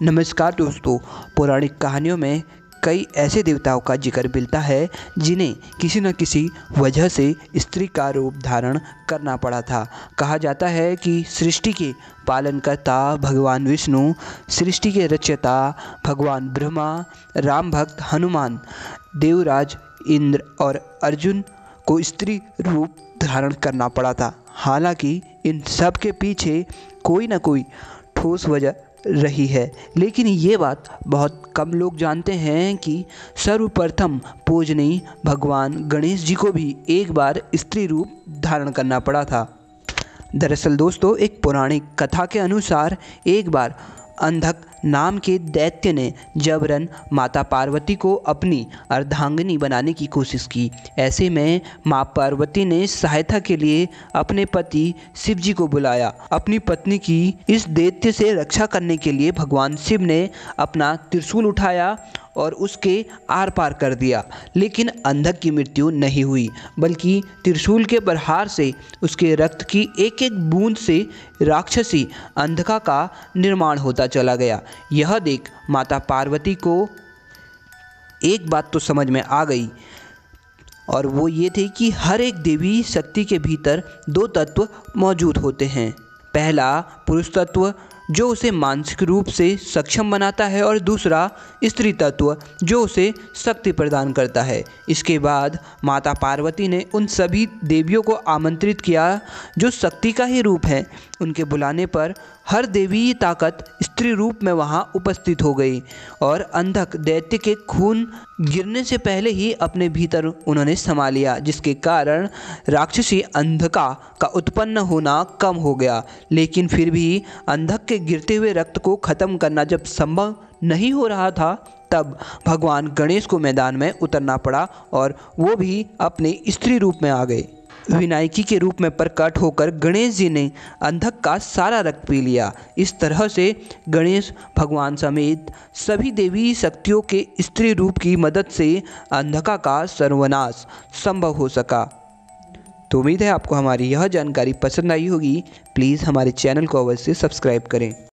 नमस्कार दोस्तों। पौराणिक कहानियों में कई ऐसे देवताओं का जिक्र मिलता है जिन्हें किसी न किसी वजह से स्त्री का रूप धारण करना पड़ा था। कहा जाता है कि सृष्टि के पालनकर्ता भगवान विष्णु, सृष्टि के रचयिता भगवान ब्रह्मा, राम भक्त हनुमान, देवराज इंद्र और अर्जुन को स्त्री रूप धारण करना पड़ा था। हालांकि इन सब के पीछे कोई न कोई ठोस वजह रही है, लेकिन ये बात बहुत कम लोग जानते हैं कि सर्वप्रथम पूजनीय भगवान गणेश जी को भी एक बार स्त्री रूप धारण करना पड़ा था। दरअसल दोस्तों, एक पौराणिक कथा के अनुसार एक बार अंधक नाम के दैत्य ने जबरन माता पार्वती को अपनी अर्धांगिनी बनाने की कोशिश की। ऐसे में मां पार्वती ने सहायता के लिए अपने पति शिव जी को बुलाया। अपनी पत्नी की इस दैत्य से रक्षा करने के लिए भगवान शिव ने अपना त्रिशूल उठाया और उसके आर पार कर दिया, लेकिन अंधक की मृत्यु नहीं हुई, बल्कि त्रिशूल के प्रहार से उसके रक्त की एक एक बूंद से राक्षसी अंधका का निर्माण होता चला गया। यह देख माता पार्वती को एक बात तो समझ में आ गई, और वो ये थी कि हर एक देवी शक्ति के भीतर दो तत्व मौजूद होते हैं। पहला पुरुष तत्व जो उसे मानसिक रूप से सक्षम बनाता है, और दूसरा स्त्री तत्व जो उसे शक्ति प्रदान करता है। इसके बाद माता पार्वती ने उन सभी देवियों को आमंत्रित किया जो शक्ति का ही रूप है। उनके बुलाने पर हर देवी ताकत स्त्री रूप में वहां उपस्थित हो गई, और अंधक दैत्य के खून गिरने से पहले ही अपने भीतर उन्होंने समा लिया, जिसके कारण राक्षसी अंधका का उत्पन्न होना कम हो गया। लेकिन फिर भी अंधक के गिरते हुए रक्त को खत्म करना जब संभव नहीं हो रहा था, तब भगवान गणेश को मैदान में उतरना पड़ा, और वो भी अपने स्त्री रूप में आ गए। विनायकी के रूप में प्रकट होकर गणेश जी ने अंधक का सारा रक्त पी लिया। इस तरह से गणेश भगवान समेत सभी देवी शक्तियों के स्त्री रूप की मदद से अंधका का सर्वनाश संभव हो सका। तो उम्मीद है आपको हमारी यह जानकारी पसंद आई होगी। प्लीज़ हमारे चैनल को अवश्य सब्सक्राइब करें।